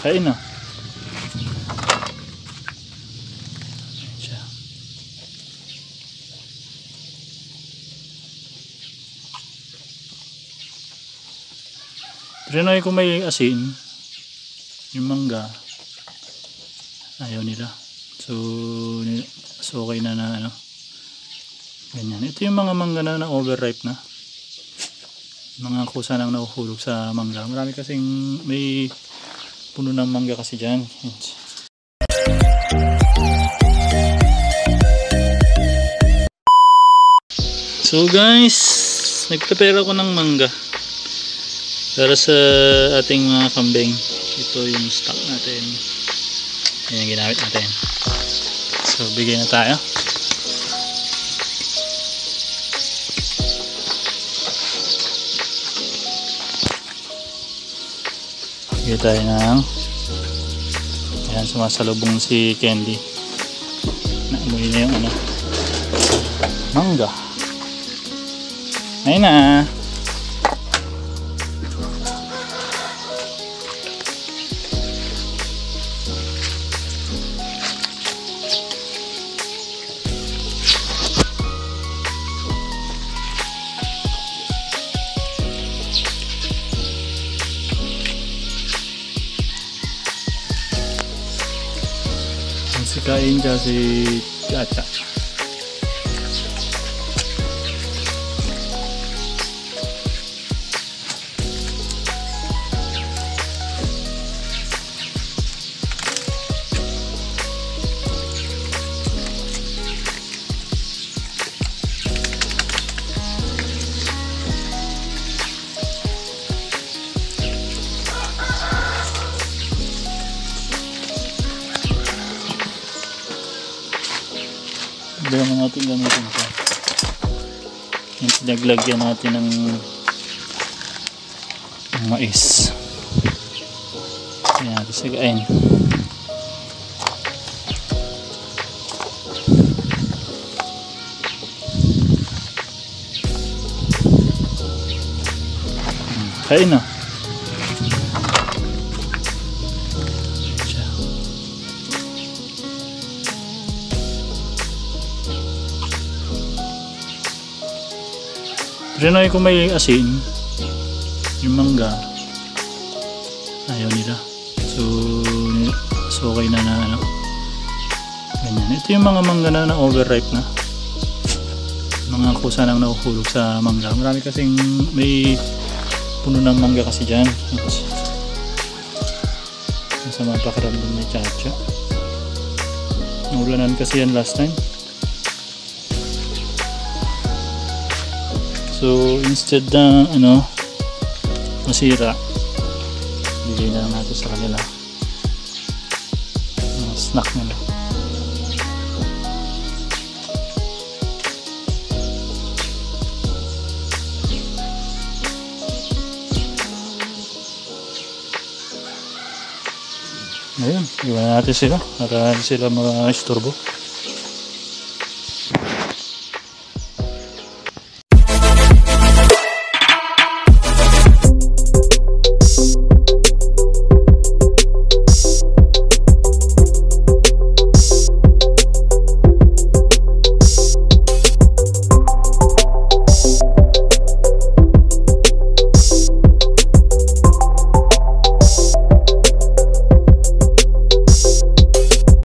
Kain na. Siya. Trinay ko may asin. Yung manga. Ayaw nila. So okay na ano. Ganyan. Ito yung mga manga na overripe na. Mga kusa nang nahuhulog sa mangga. Marami kasing may puno ng mangga kasi dyan. So guys, nagprepare ako ng mangga para sa ating mga kambing. Ito yung stock natin. Yan yung ginamit natin. So bigay na tayo. Bigay tayo ng ayan, sumasalubong si Candy. Naamoy na yung ano, mangga. Ayun na. Kain dyan si Chacha. Doon natin gamitin ito. Yung pinaglagyan natin ng mais. Kaya natin sagain. Kain na. Trinay ko may asin. Yung mangga. Ayaw nila. So okay na ano. Ganyan. Ito yung mga mangga na overripe na. Mga kusa nang nahuhulog sa mangga. Marami kasing may puno ng mangga kasi dyan. Masama pakiramdam ni Chacha. Naulanan kasi yan last time. So instead na ano masira, bigay na lang natin sa kanila snack nila. Ayun, iwan natin sila para sila mga istorbo.